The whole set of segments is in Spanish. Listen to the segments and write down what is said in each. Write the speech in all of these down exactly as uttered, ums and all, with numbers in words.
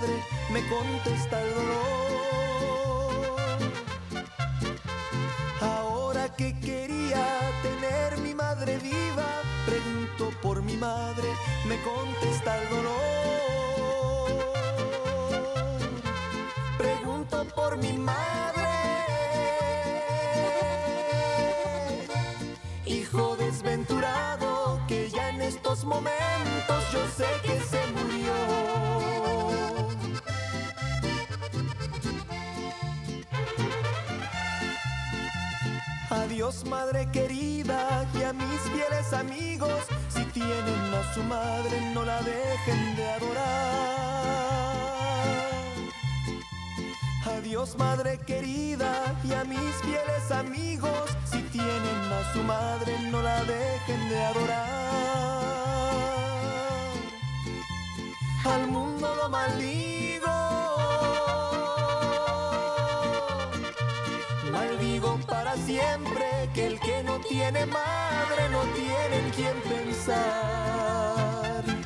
madre me contesta el dolor. Ahora que quería tener mi madre viva, pregunto por mi madre, me contesta el dolor. Pregunto por mi madre, hijo desventurado que ya en estos momentos yo sé que se murió. Adiós madre querida y a mis fieles amigos, si tienen a su madre no la dejen de adorar. Adiós madre querida y a mis fieles amigos, si tienen a su madre no la dejen de adorar. Al mundo lo maldigo, maldigo para siempre que el que no tiene madre no tiene en quién pensar.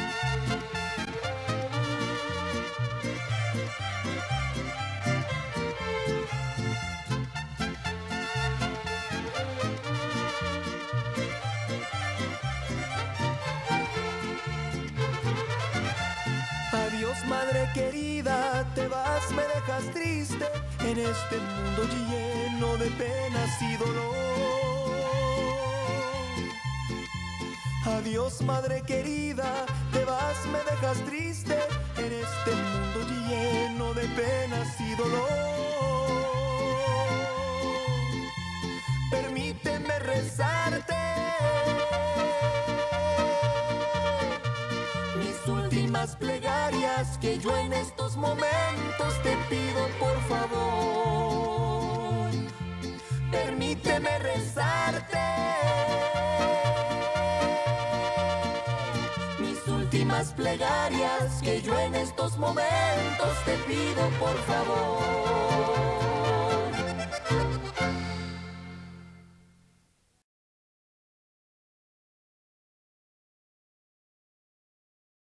Adiós madre querida, te vas, me dejas triste en este mundo lleno de penas y dolor. Adiós madre querida, te vas, me dejas triste en este mundo lleno de penas y dolor. Permíteme rezarte mis últimas plegarias que yo en estos momentos te pido por favor. Permíteme rezarte mis últimas plegarias que yo en estos momentos te pido por favor.